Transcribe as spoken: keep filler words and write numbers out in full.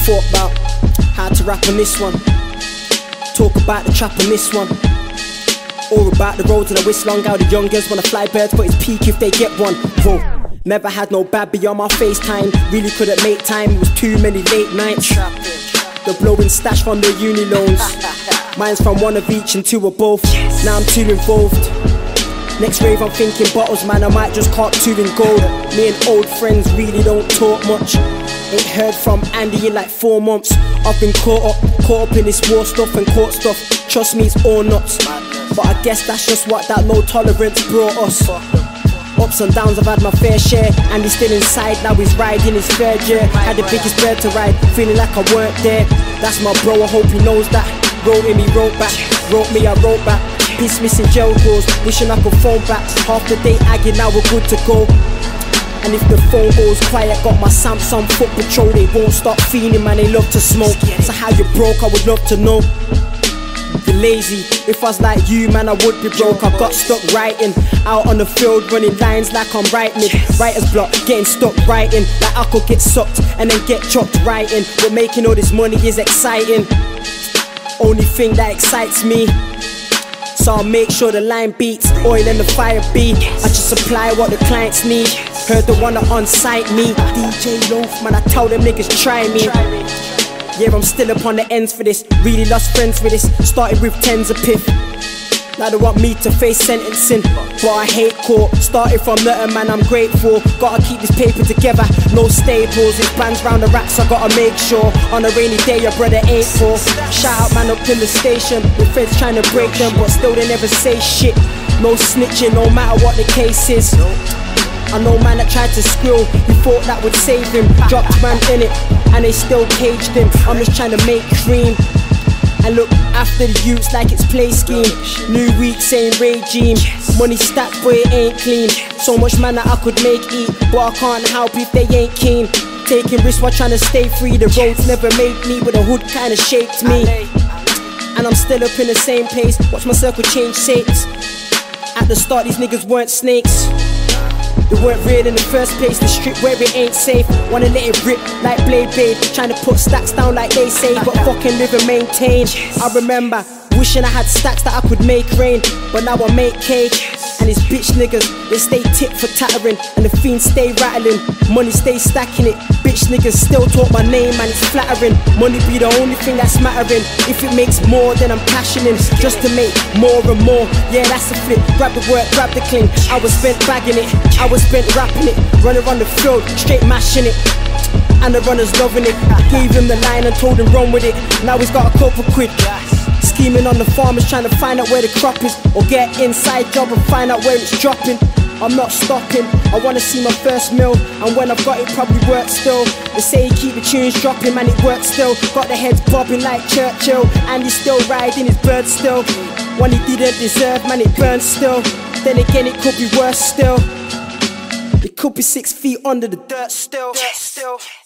thought about how to rap on this one, talk about the trap on this one, or about the road to the whistle long. How the young girls wanna fly birds but it's peak if they get one. Whoa. Never had no bad beyond my FaceTime. Really couldn't make time, it was too many late nights. The blowing stash from the uni loans. Mine's from one of each and two of both. Now I'm too involved. Next rave I'm thinking bottles, man, I might just cop two in gold. Me and old friends really don't talk much. Ain't heard from Andy in like four months. I've been caught up, caught up in this war stuff and court stuff. Trust me, it's all nuts. But I guess that's just what that low tolerance brought us. Ups and downs, I've had my fair share. And he's still inside, now he's riding his third year. Had the biggest bird to ride, feeling like I weren't there. That's my bro, I hope he knows that. Wrote him, he wrote back. Wrote me, I wrote back. Peace missing jail calls, wishing I could phone back. Half the day agging, now we're good to go. And if the phone goes quiet, got my Samsung foot patrol. They won't stop feeling, man, they love to smoke. So how you broke, I would love to know. You're lazy, if I was like you, man, I would be broke. I got stuck writing, out on the field, running lines like I'm right mid. Writer's block, getting stuck writing, like I could get sucked and then get chopped writing. But making all this money is exciting, only thing that excites me. So I'll make sure the line beats, oil and the fire beat. I just supply what the clients need. Heard the one that on-site me, D J Loaf, man, I tell them niggas try me. Yeah, I'm still up on the ends for this. Really lost friends with this. Started with tens of piff. Now they want me to face sentencing, but I hate court. Started from nothing, man, I'm grateful. Gotta keep this paper together, no staples. It's bands round the racks, I gotta make sure. On a rainy day, your brother ain't for. Shout out, man, up in the station. With friends trying to break them, but still they never say shit. No snitching, no matter what the case is. I know man that tried to screw, he thought that would save him. Dropped man in it, and they still caged him. I'm just trying to make cream and look after the youths like it's play scheme. New week, same regime. Money stacked but it ain't clean. So much man that I could make eat, but I can't help if they ain't keen. Taking risks while trying to stay free. The roads never made me, but the hood kinda shaped me. And I'm still up in the same pace. Watch my circle change shapes. At the start these niggas weren't snakes. They weren't real in the first place, the strip where it ain't safe. Wanna let it rip like Blade Blade, trying to put stacks down like they say, but fucking live and maintain. I remember wishing I had stacks that I could make rain, but now I make cake. And these bitch niggas, they stay tit for tattering, and the fiends stay rattling. Money stay stacking it, bitch niggas still talk my name and it's flattering. Money be the only thing that's mattering. If it makes more then I'm cashing in, just to make more and more. Yeah, that's a flip, grab the work, grab the cling. I was spent bagging it, I was spent rapping it. Running around the field, straight mashing it, and the runners loving it. Gave him the line and told him run with it. Now he's got a couple quid. Scheming on the farmers, trying to find out where the crop is, or get inside job and find out where it's dropping. I'm not stopping, I wanna see my first meal, and when I've got it probably works still. They say keep the tunes dropping, man, it works still. Got the heads bobbing like Churchill, and he's still riding his bird still. When he didn't deserve, man, it burns still. Then again it could be worse still. It could be six feet under the dirt still. Dirt still.